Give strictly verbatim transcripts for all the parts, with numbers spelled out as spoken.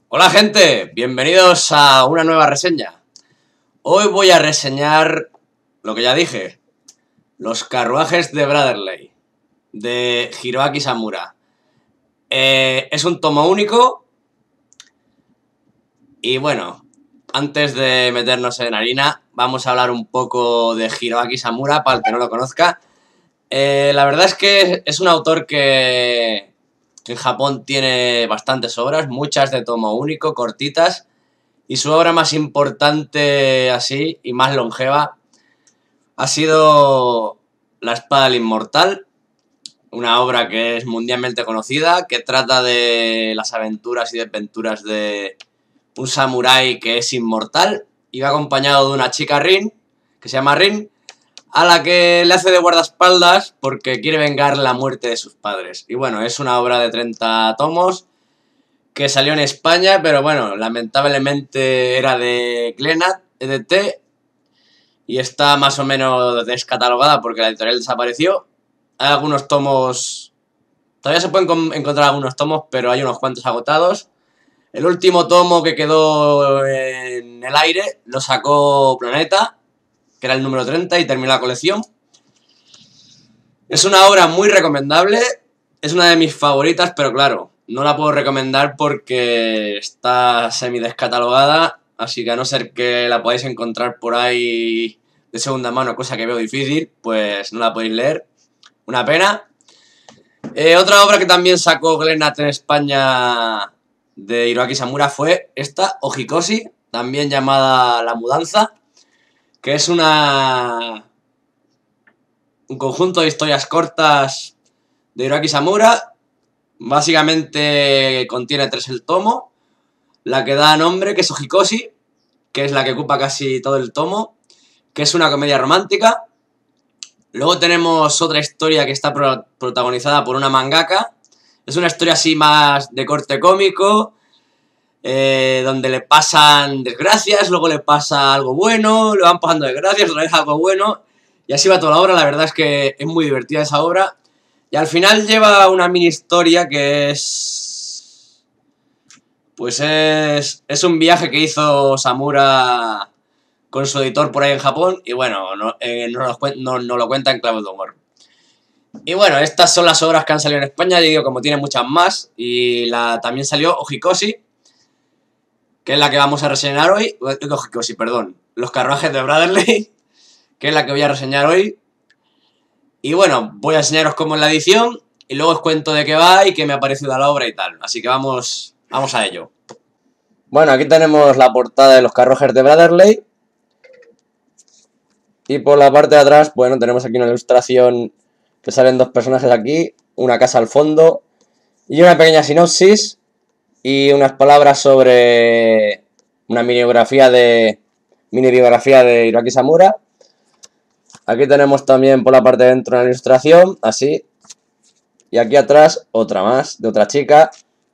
Hola gente, bienvenidos a una nueva reseña. Hoy voy a reseñar lo que ya dije, los carruajes de Brotherley, de Hiroaki Samura. Eh, es un tomo único y bueno, antes de meternos en harina, vamos a hablar un poco de Hiroaki Samura, para el que no lo conozca. Eh, la verdad es que es un autor que en Japón tiene bastantes obras, muchas de tomo único, cortitas, y su obra más importante así y más longeva ha sido La Espada del Inmortal, una obra que es mundialmente conocida, que trata de las aventuras y desventuras de un samurái que es inmortal y va acompañado de una chica Rin, que se llama Rin, a la que le hace de guardaespaldas porque quiere vengar la muerte de sus padres. Y bueno, es una obra de treinta tomos que salió en España, pero bueno, lamentablemente era de Glenat, E D T, y está más o menos descatalogada porque la editorial desapareció. Hay algunos tomos, todavía se pueden encontrar algunos tomos, pero hay unos cuantos agotados. El último tomo que quedó en el aire lo sacó Planeta, que era el número treinta, y terminó la colección. Es una obra muy recomendable, es una de mis favoritas, pero claro, no la puedo recomendar porque está semi descatalogada, así que a no ser que la podáis encontrar por ahí de segunda mano, cosa que veo difícil, pues no la podéis leer. Una pena. Eh, otra obra que también sacó Glenat en España de Hiroaki Samura fue esta, Ojikoshi, también llamada La Mudanza, que es una un conjunto de historias cortas de Hiroaki Samura. Básicamente contiene tres el tomo. La que da nombre, que es Ojikoshi, que es la que ocupa casi todo el tomo, que es una comedia romántica. Luego tenemos otra historia que está pro protagonizada por una mangaka. Es una historia así más de corte cómico, eh, donde le pasan desgracias, luego le pasa algo bueno, le van pasando desgracias, otra vez algo bueno, y así va toda la obra. La verdad es que es muy divertida esa obra. Y al final lleva una mini historia que es... Pues es, es un viaje que hizo Samura con su editor por ahí en Japón. Y bueno, no, eh, no, lo, no, no lo cuenta en clave de humor. Y bueno, estas son las obras que han salido en España. Y digo, como tiene muchas más. Y la, también salió Ojikoshi, que es la que vamos a reseñar hoy. Ojikoshi, perdón. Los carruajes de Brotherley, que es la que voy a reseñar hoy. Y bueno, voy a enseñaros cómo es la edición y luego os cuento de qué va y qué me ha parecido la obra y tal. Así que vamos, vamos a ello. Bueno, aquí tenemos la portada de los carruajes de Brotherley. Y por la parte de atrás, bueno, tenemos aquí una ilustración que salen dos personajes aquí, una casa al fondo y una pequeña sinopsis y unas palabras sobre una mini biografía de, mini biografía de Hiroaki Samura. Aquí tenemos también por la parte de dentro una ilustración, así. Y aquí atrás otra más, de otra chica.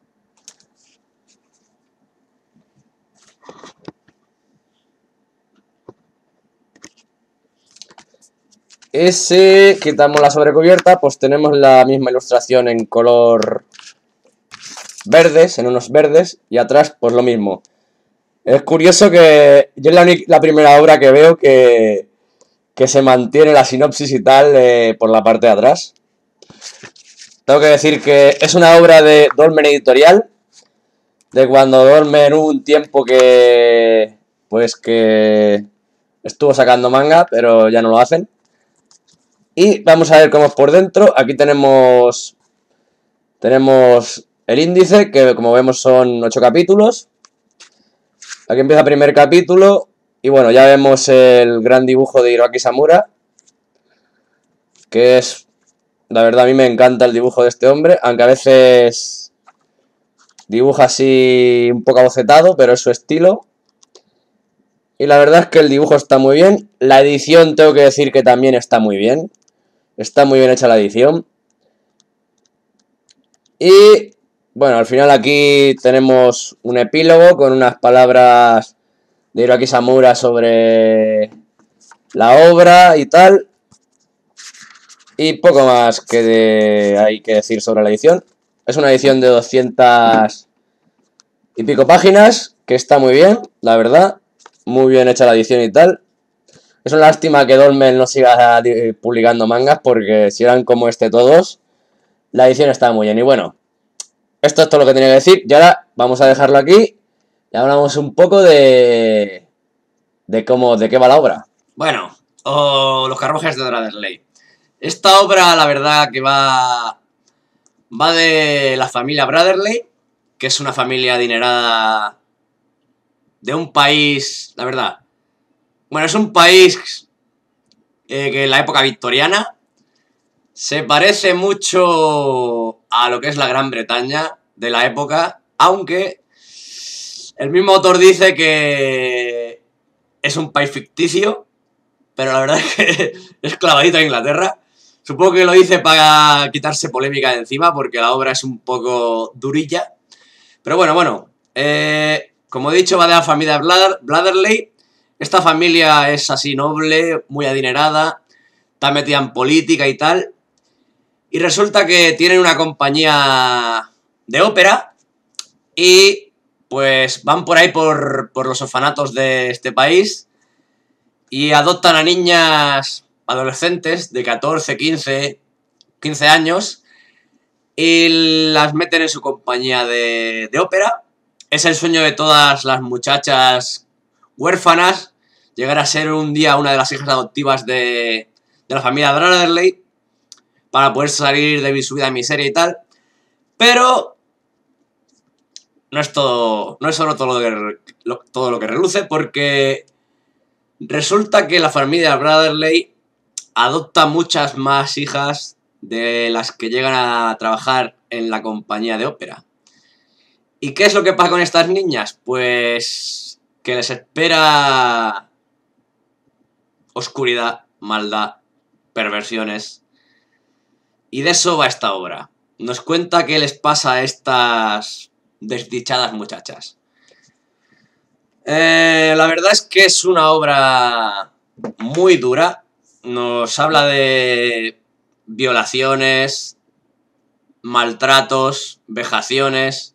Y si quitamos la sobrecubierta, pues tenemos la misma ilustración en color verdes, en unos verdes. Y atrás, pues lo mismo. Es curioso que yo es la, la primera obra que veo que... que se mantiene la sinopsis y tal eh, por la parte de atrás. Tengo que decir que es una obra de Dolmen Editorial, de cuando Dolmen hubo un tiempo que pues que estuvo sacando manga, pero ya no lo hacen. Y vamos a ver cómo es por dentro. Aquí tenemos tenemos el índice, que como vemos son ocho capítulos. Aquí empieza el primer capítulo. Y bueno, ya vemos el gran dibujo de Hiroaki Samura, que es, la verdad, a mí me encanta el dibujo de este hombre, aunque a veces dibuja así un poco abocetado, pero es su estilo. Y la verdad es que el dibujo está muy bien. La edición tengo que decir que también está muy bien. Está muy bien hecha la edición. Y bueno, al final aquí tenemos un epílogo con unas palabras de Hiroaki Samura sobre la obra y tal. Y poco más que de, hay que decir sobre la edición. Es una edición de doscientas y pico páginas, que está muy bien, la verdad. Muy bien hecha la edición y tal. Es una lástima que Dolmen no siga publicando mangas, porque si eran como este todos, la edición está muy bien. Y bueno, esto es todo lo que tenía que decir. Y ahora vamos a dejarlo aquí y hablamos un poco de... de cómo, de qué va la obra. Bueno, o Los carruajes de Bradley. Esta obra, la verdad, que va... va de la familia Bradley, que es una familia adinerada de un país, la verdad. Bueno, es un país eh, que en la época victoriana se parece mucho a lo que es la Gran Bretaña de la época, aunque el mismo autor dice que es un país ficticio, pero la verdad es que es clavadito a Inglaterra. Supongo que lo dice para quitarse polémica de encima, porque la obra es un poco durilla. Pero bueno, bueno, eh, como he dicho, va de la familia Bladderley. Esta familia es así noble, muy adinerada, está metida en política y tal. Y resulta que tienen una compañía de ópera y pues van por ahí por, por los orfanatos de este país y adoptan a niñas adolescentes de catorce, quince, quince años y las meten en su compañía de, de ópera. Es el sueño de todas las muchachas huérfanas llegar a ser un día una de las hijas adoptivas de, de la familia Bradley para poder salir de su vida de miseria y tal. Pero no es todo, no es solo todo lo que, lo, todo lo que reluce, porque resulta que la familia Bradley adopta muchas más hijas de las que llegan a trabajar en la compañía de ópera. ¿Y qué es lo que pasa con estas niñas? Pues que les espera oscuridad, maldad, perversiones. Y de eso va esta obra. Nos cuenta qué les pasa a estas desdichadas muchachas. Eh, la verdad es que es una obra muy dura. Nos habla de violaciones, maltratos, vejaciones.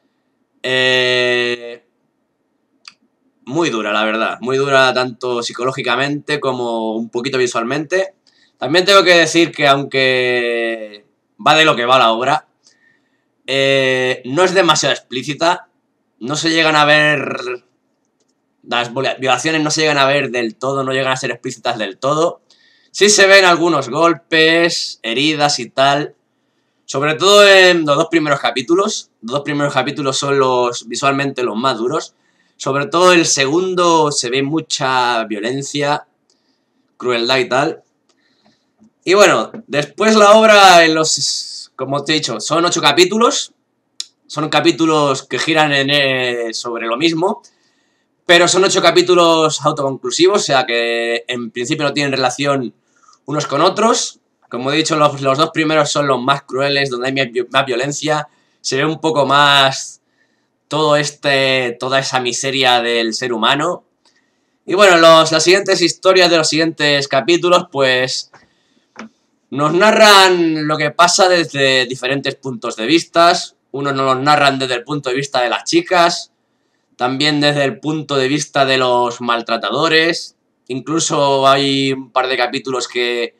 Eh, muy dura, la verdad. Muy dura tanto psicológicamente como un poquito visualmente. También tengo que decir que aunque va de lo que va la obra, eh, no es demasiado explícita. No se llegan a ver... Las violaciones no se llegan a ver del todo, no llegan a ser explícitas del todo. Sí se ven algunos golpes, heridas y tal. Sobre todo en los dos primeros capítulos. Los dos primeros capítulos son los visualmente los más duros. Sobre todo el segundo se ve mucha violencia, crueldad y tal. Y bueno, después la obra, en los, como te he dicho, son ocho capítulos. Son capítulos que giran en, eh, sobre lo mismo. Pero son ocho capítulos autoconclusivos, o sea que en principio no tienen relación unos con otros. Como he dicho, los, los dos primeros son los más crueles, donde hay más violencia. Se ve un poco más todo este, toda esa miseria del ser humano. Y bueno, los, las siguientes historias de los siguientes capítulos, pues nos narran lo que pasa desde diferentes puntos de vista. Unos nos los narran desde el punto de vista de las chicas, también desde el punto de vista de los maltratadores. Incluso hay un par de capítulos que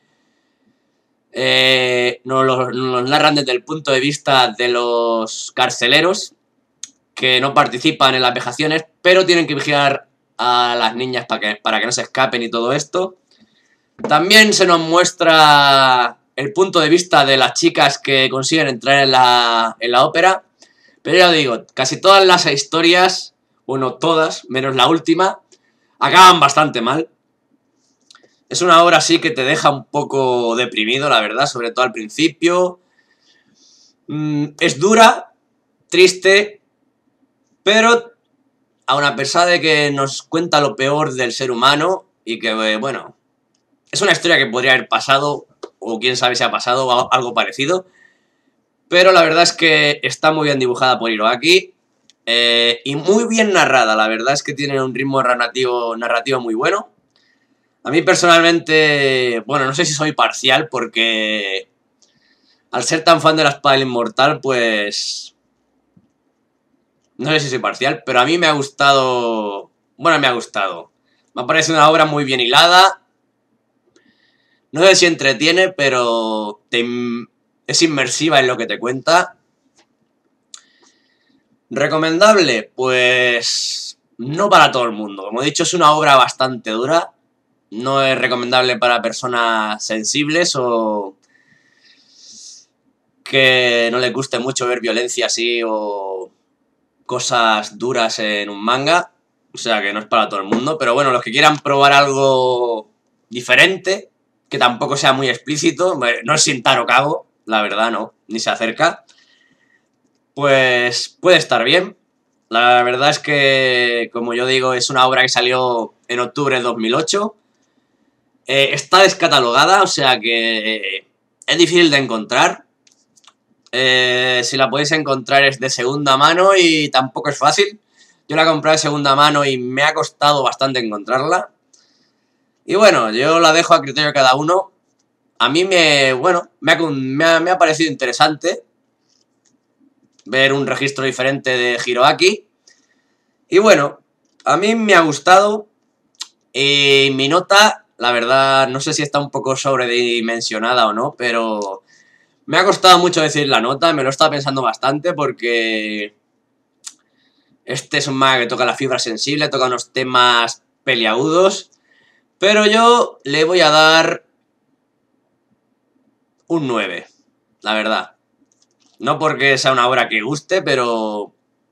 eh, nos los nos narran desde el punto de vista de los carceleros, que no participan en las vejaciones, pero tienen que vigilar a las niñas para que, para que no se escapen y todo esto. También se nos muestra el punto de vista de las chicas que consiguen entrar en la, en la ópera. Pero ya digo, casi todas las historias, bueno, todas, menos la última, acaban bastante mal. Es una obra así que te deja un poco deprimido, la verdad, sobre todo al principio. Mm, es dura, triste, pero aun a pesar de que nos cuenta lo peor del ser humano y que, eh, bueno, es una historia que podría haber pasado, o quién sabe si ha pasado, o algo parecido. Pero la verdad es que está muy bien dibujada por Hiroaki. Eh, y muy bien narrada, la verdad es que tiene un ritmo narrativo, narrativo muy bueno. A mí personalmente, bueno, no sé si soy parcial porque al ser tan fan de la espada del inmortal, pues No sé si soy parcial, pero a mí me ha gustado... Bueno, me ha gustado. Me ha parecido una obra muy bien hilada. No sé si entretiene, pero te... es inmersiva en lo que te cuenta. ¿Recomendable? Pues... no para todo el mundo. Como he dicho, es una obra bastante dura. No es recomendable para personas sensibles o... que no les guste mucho ver violencia así o cosas duras en un manga. O sea que no es para todo el mundo. Pero bueno, los que quieran probar algo diferente, que tampoco sea muy explícito, no es Shintaro Kago, la verdad no, ni se acerca, pues puede estar bien. La verdad es que, como yo digo, es una obra que salió en octubre de dos mil ocho. Eh, está descatalogada, o sea que eh, es difícil de encontrar. Eh, si la podéis encontrar es de segunda mano y tampoco es fácil. Yo la he comprado de segunda mano y me ha costado bastante encontrarla. Y bueno, yo la dejo a criterio de cada uno. A mí me, bueno, me ha, me ha, me ha parecido interesante ver un registro diferente de Hiroaki. Y bueno, a mí me ha gustado. Y mi nota, la verdad, no sé si está un poco sobredimensionada o no, pero me ha costado mucho decir la nota, me lo he estado pensando bastante porque este es un manga que toca la fibra sensible, toca unos temas peliagudos, pero yo le voy a dar un nueve, la verdad. No porque sea una obra que guste, pero...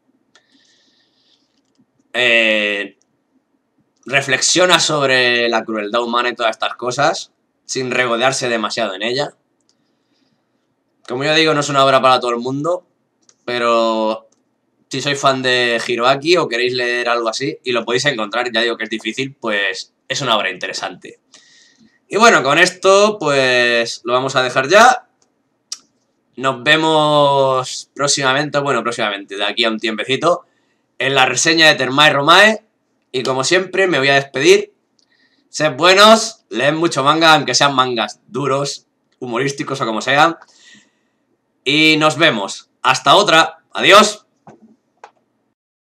Eh, reflexiona sobre la crueldad humana y todas estas cosas, sin regodearse demasiado en ella. Como yo digo, no es una obra para todo el mundo, pero si sois fan de Hiroaki o queréis leer algo así, y lo podéis encontrar, ya digo que es difícil, pues es una obra interesante. Y bueno, con esto pues lo vamos a dejar ya. Nos vemos próximamente, bueno, próximamente, de aquí a un tiempecito, en la reseña de Termae Romae. Y como siempre, me voy a despedir. Sed buenos, leed mucho manga, aunque sean mangas duros, humorísticos o como sean. Y nos vemos. Hasta otra. Adiós.